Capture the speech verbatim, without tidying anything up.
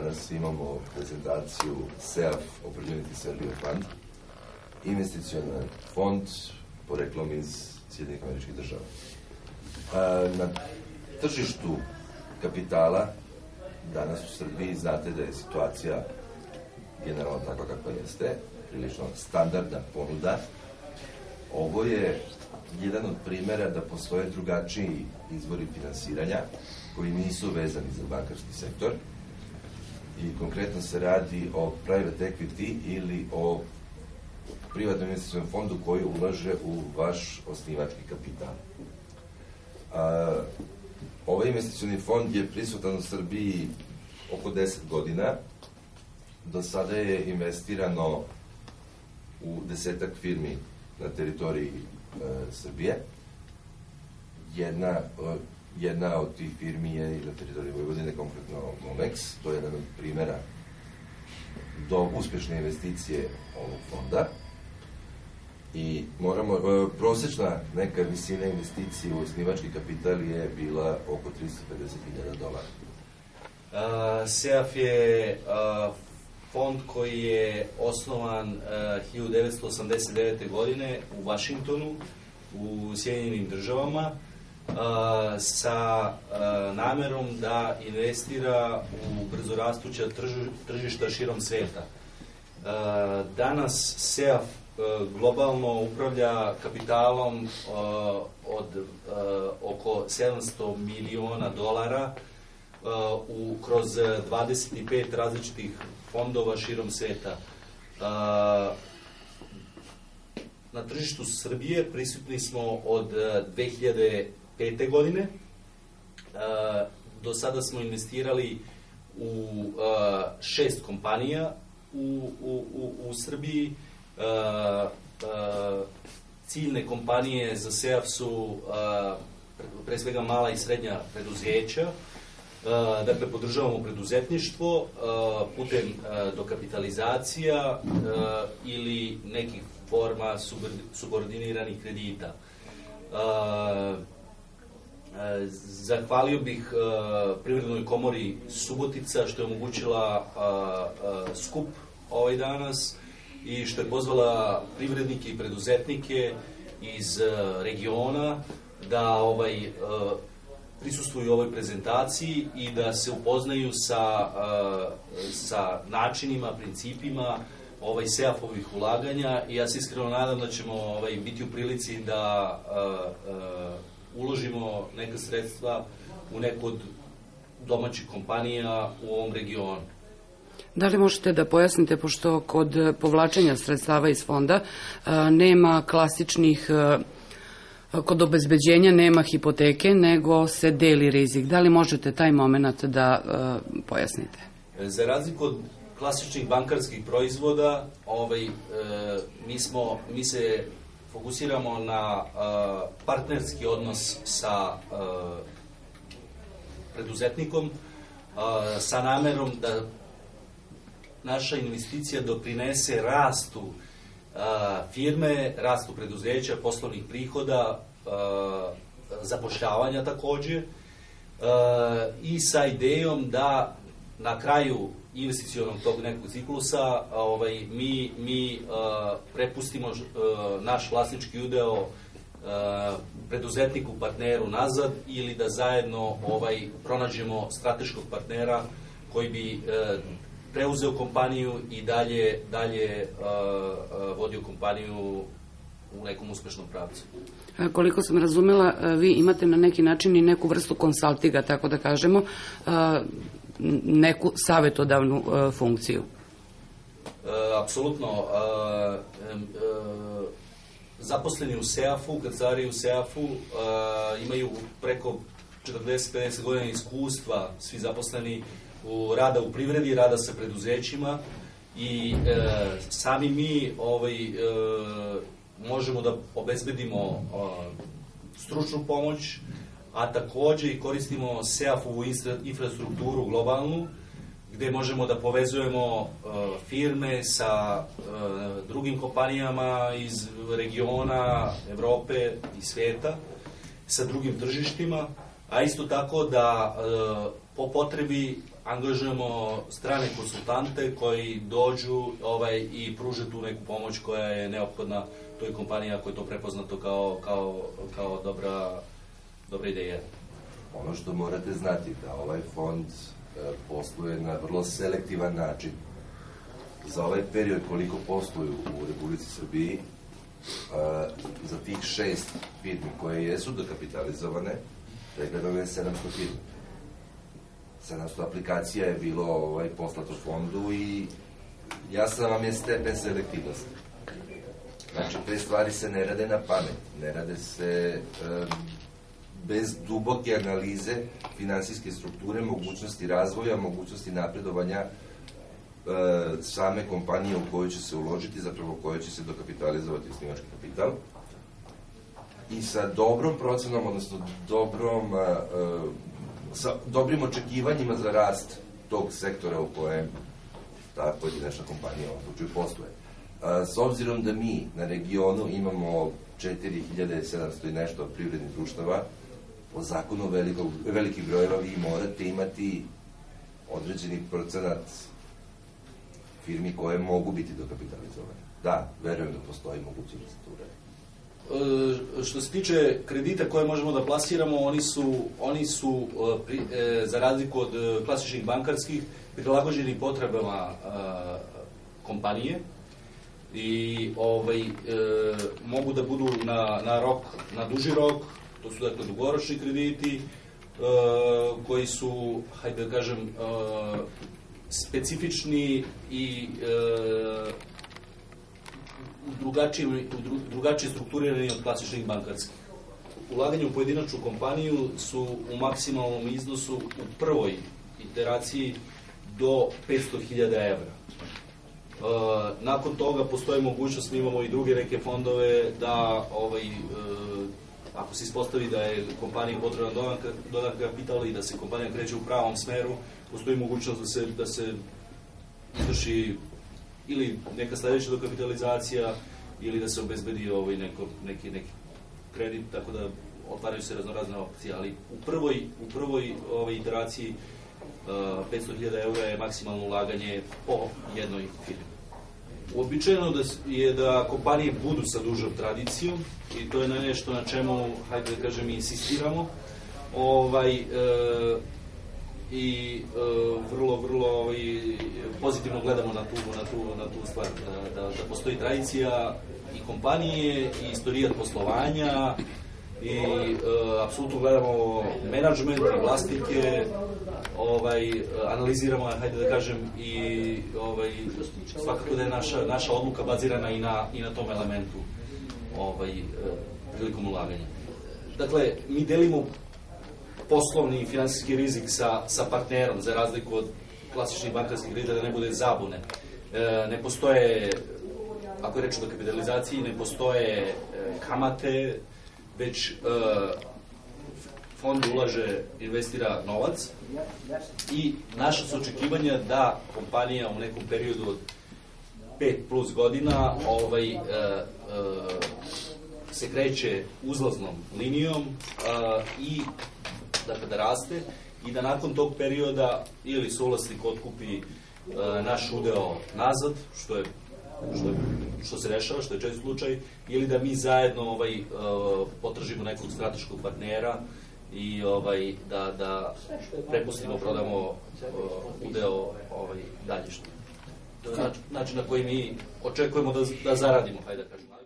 danas imamo prezentaciju S E A F Opportunity Serbia Fund, investicionan fond poreklom iz Sjedinjenih Američkih Država. Na tržištu kapitala danas u Srbiji znate da je situacija generalno takva kakva jeste, prilično standardna ponuda. Ovo je jedan od primera da postoje drugačiji izvori finansiranja koji nisu vezani za bankarski sektor i konkretno se radi o private equity ili o privatnom investicionom fondu koji ulaže u vaš osnivački kapital. A, ovaj investicioni fond je prisutan u Srbiji oko deset godina. Do sada je investirano u desetak firmi na teritoriji e, Srbije. Jedna, e, jedna od tih firmi je i na teritoriji Vojvodine, konkretno Momex. To je jedan od primera do uspešne investicije ovog fonda. I moramo, e, prosečna neka visina investicije u osnivački kapital je bila oko tristo pedeset hiljada dolara. Uh, S E A F je uh, fond koji je osnovan uh, hiljadu devetsto osamdeset devete. godine u Vašingtonu, u Sjedinjenim Državama, uh, sa uh, namerom da investira u brzorastuća trži, tržišta širom sveta. Uh, danas S E A F uh, globalno upravlja kapitalom uh, od uh, oko sedamsto miliona dolara u, kroz dvadeset pet različitih fondova širom sveta. Na tržištu Srbije prisutni smo od dve hiljade pete. godine. Do sada smo investirali u šest kompanija u, u, u, u Srbiji. Ciljne kompanije za S E A F su pre svega mala i srednja preduzeća. Dakle, podržavamo preduzetništvo putem dokapitalizacija ili nekih forma subordiniranih kredita. Zahvalio bih Privrednoj komori Subotica što je omogućila skup ovaj danas i što je pozvala privrednike i preduzetnike iz regiona da ovaj prisustvuju u ovoj prezentaciji i da se upoznaju sa, sa načinima, principima ovaj S E A F-ovih ulaganja i ja se iskreno nadam da ćemo ovaj, biti u prilici da a, a, uložimo neka sredstva u neku od domaćih kompanija u ovom regionu. Da li možete da pojasnite, pošto kod povlačenja sredstava iz fonda a, nema klasičnih a, kod obezbeđenja nema hipoteke, nego se deli rizik. Da li možete taj moment da uh, pojasnite? Za razliku od klasičnih bankarskih proizvoda, ovaj, e, mi, smo, mi se fokusiramo na uh, partnerski odnos sa uh, preduzetnikom, uh, sa namerom da naša investicija doprinese rastu firme, rastu preduzeća, poslovnih prihoda, zapošljavanja takođe i sa idejom da na kraju investicionog tog nekog ciklusa ovaj, mi, mi prepustimo naš vlasnički udeo preduzetniku, partneru nazad ili da zajedno ovaj, pronađemo strateškog partnera koji bi preuzeo kompaniju i dalje, dalje uh, uh, vodio kompaniju u nekom uspešnom pravcu. Koliko sam razumela, vi imate na neki način i neku vrstu konsaltinga, tako da kažemo, uh, neku savjetodavnu uh, funkciju. Uh, apsolutno. Uh, uh, zaposleni u S E A F-u, kancelariji u S E A F-u, uh, imaju preko četrdeset do pedeset godina iskustva, svi zaposleni u rada u privredi, rada sa preduzećima i e, sami mi ovaj, e, možemo da obezbedimo e, stručnu pomoć, a takođe i koristimo S E A F-ovu infrastrukturu globalnu, gde možemo da povezujemo e, firme sa e, drugim kompanijama iz regiona, Evrope i sveta, sa drugim tržištima, a isto tako da e, po potrebi, angažujemo strane konsultante koji dođu ovaj, i pruže tu neku pomoć koja je neophodna toj kompaniji ako je to prepoznato kao, kao, kao dobra, dobra ideja. Ono što morate znati da ovaj fond e, posluje na vrlo selektivan način. Za ovaj period koliko posluju u Republici Srbiji, e, za tih šest firmi koje jesu dokapitalizovane, pregledano je sedamsto firmi. sedamsto aplikacija je bilo ovaj, poslato fondu i jasan vam je stepen selektivnosti. Znači, te stvari se ne rade na pamet, ne rade se um, bez duboke analize finansijske strukture, mogućnosti razvoja, mogućnosti napredovanja uh, same kompanije u kojoj će se uložiti, zapravo u kojoj će se dokapitalizovati osnivački kapital. I sa dobrom procenom, odnosno dobrom, uh, sa dobrim očekivanjima za rast tog sektora u kojem ta pojedinačna kompanija u ovom slučaju posluje. S obzirom da mi na regionu imamo četiri hiljade sedamsto i nešto privrednih društava, po zakonu velikog, velikih brojeva vi morate imati određeni procenat firmi koje mogu biti dokapitalizovane. Da, verujem da postoji mogućnost da to uradi. E, što se tiče kredita koje možemo da plasiramo, oni su, oni su pri, e, za razliku od klasičnih bankarskih, prilagođeni potrebama e, kompanije i ovaj, e, mogu da budu na, na rok, na duži rok, to su dakle dugoročni krediti e, koji su, hajde da kažem, e, specifični i e, drugačije, drugačije strukturirani od klasičnih bankarskih. Ulaganje u pojedinačnu kompaniju su u maksimalnom iznosu u prvoj iteraciji do petsto hiljada evra. E, nakon toga postoji mogućnost, mi imamo i druge neke fondove, da ovaj, e, ako se ispostavi da je kompaniji potreban dodan kapital i da se kompanija kreće u pravom smeru, postoji mogućnost da se, da se izvrši ili neka sledeća dokapitalizacija ili da se obezbedi ovaj neko, neki, neki kredit, tako da otvaraju se raznorazne opcije, ali u prvoj, u prvoj ovaj, iteraciji uh, petsto hiljada evra je maksimalno ulaganje po jednoj firmi. Uobičajeno da je da kompanije budu sa dužom tradicijom i to je na nešto na čemu, hajde da kažem, insistiramo. Ovaj, uh, i uh, vrlo, vrlo ovaj, pozitivno gledamo na tu, na tu, na tu stvar, da, da, da postoji tradicija i kompanije i istorijat poslovanja i uh, apsolutno gledamo menadžment i vlasnike, ovaj, analiziramo, hajde da kažem, i ovaj, svakako da je naša, naša odluka bazirana i na, i na tom elementu ovaj, prilikom ulaganja. Dakle, mi delimo poslovni i finansijski rizik sa, sa partnerom, za razliku od klasičnih bankarskih kredita, da ne bude zabune. E, ne postoje, ako je reč o dokapitalizaciji, ne postoje e, kamate, već e, fond ulaže, investira novac i naša su očekivanja da kompanija u nekom periodu od pet plus godina ovaj, e, e, se kreće uzlaznom linijom e, i dakle da raste i da nakon tog perioda ili suvlasnik otkupi e, naš udeo nazad, što je što, je, što se dešava, što je čest slučaj, ili da mi zajedno ovaj, e, potražimo nekog strateškog partnera i ovaj, da, da prepustimo, prodamo e, udeo ovaj, dalje. To je način na koji mi očekujemo da, da zaradimo, hajde da kažemo.